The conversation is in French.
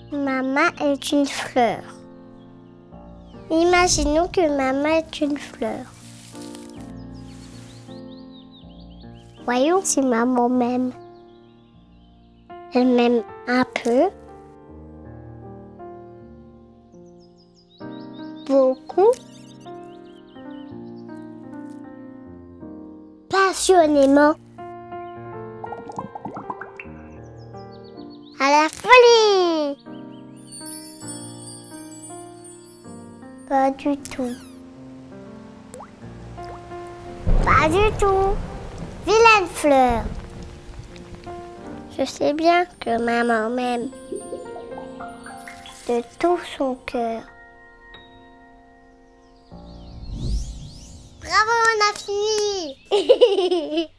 Maman est une fleur. Imaginons que maman est une fleur. Voyons si maman m'aime. Elle m'aime un peu. Beaucoup. Passionnément. À la folie. Pas du tout. Pas du tout. Vilaine fleur. Je sais bien que maman m'aime de tout son cœur. Bravo, on a fini.